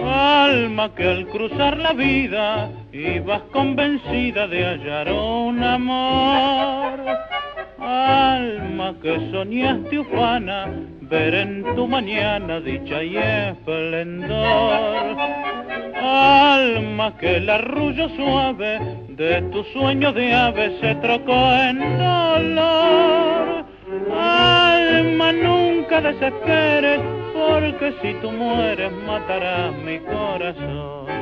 Alma que al cruzar la vida ibas convencida de hallar un amor. Alma que soñaste ufana ver en tu mañana dicha y esplendor. Alma que el arrullo suave de tu sueño de ave se trocó en dolor. Alma, nunca desesperes, porque si tú mueres matarás mi corazón.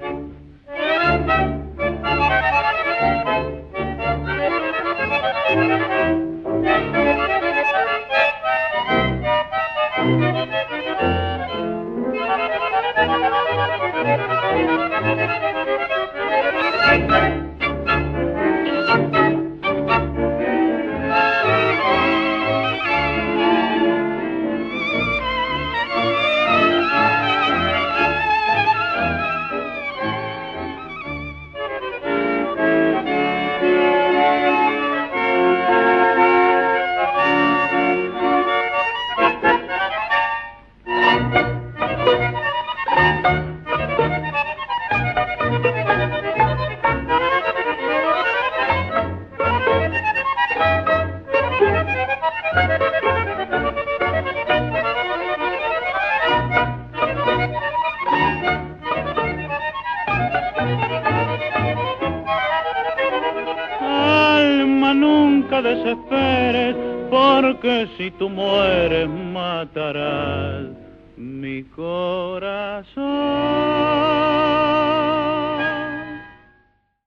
Alma, nunca desesperes, porque si tú mueres matarás mi corazón.